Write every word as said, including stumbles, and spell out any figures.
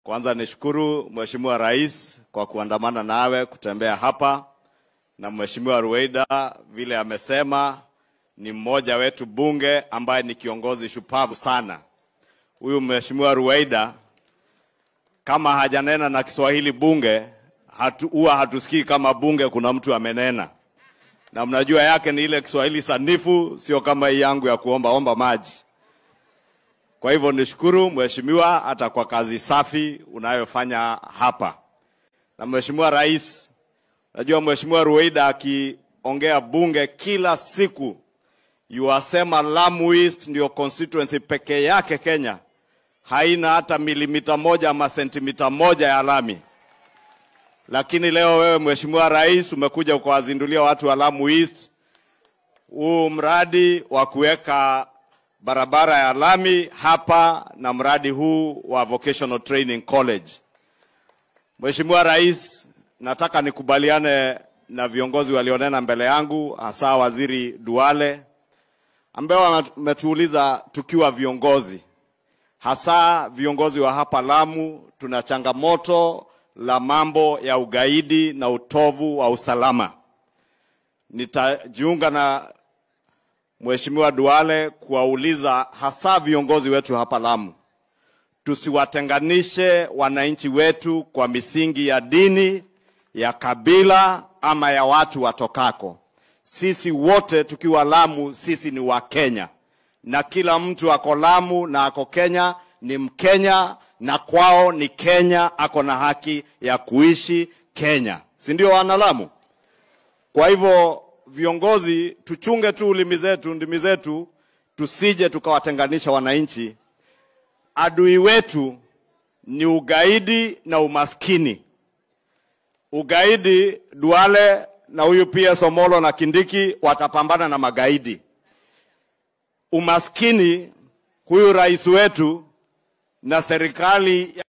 Kwanza nishukuru Mheshimiwa Rais kwa kuandamana nawe kutembea hapa, na Mheshimiwa Ruweida vile amesema ni mmoja wetu bunge ambaye ni kiongozi shupavu sana. Huyu Mheshimiwa Ruweida kama hajanena na Kiswahili bunge, hatu, huwa hatusikii kama bunge kuna mtu amenena. Na mnajua yake ni ile Kiswahili sanifu, sio kama hii yangu ya kuomba omba maji. Kwa hivyo nishukuru Mheshimiwa hata kwa kazi safi unayofanya hapa. Na Mheshimiwa Rais, najua Mheshimiwa Ruweida akiongea bunge kila siku yuasema Lamu East ndio constituency pekee yake Kenya haina hata milimita moja ama sentimita moja ya lami. Lakini leo wewe Mheshimiwa Rais umekuja kuwazindulia watu wa Lamu East huu mradi wa kuweka barabara ya lami hapa na mradi huu wa Vocational Training College. Mheshimiwa Rais, nataka nikubaliane na viongozi walionena mbele yangu, hasa Waziri Duale, ambao wametuuliza tukiwa viongozi, hasa viongozi wa hapa Lamu, tuna changamoto la mambo ya ugaidi na utovu wa usalama. Nitajiunga na Mheshimiwa Duale kuwauliza hasa viongozi wetu hapa Lamu, tusiwatenganishe wananchi wetu kwa misingi ya dini, ya kabila ama ya watu watokako. Sisi wote tukiwa Lamu, sisi ni wa Kenya. Na kila mtu ako Lamu na ako Kenya ni Mkenya, na kwao ni Kenya, ako na haki ya kuishi Kenya. Si ndio wana Lamu? Kwa hivyo viongozi tuchunge tu ulimi zetu, ndimi zetu, tusije tukawatenganisha wananchi. Adui wetu ni ugaidi na umaskini. Ugaidi, Duale na huyu pia Somolo na Kindiki watapambana na magaidi. Umaskini, huyu rais wetu na serikali